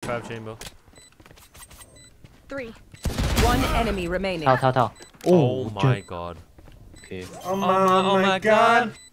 5 chamber. 3. One enemy remaining. 套。 Oh my god. Okay. Oh my god.